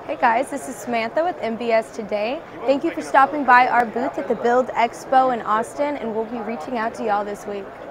Hey guys, this is Samantha with MBS Today. Thank you for stopping by our booth at the Build Expo in Austin, and we'll be reaching out to y'all this week.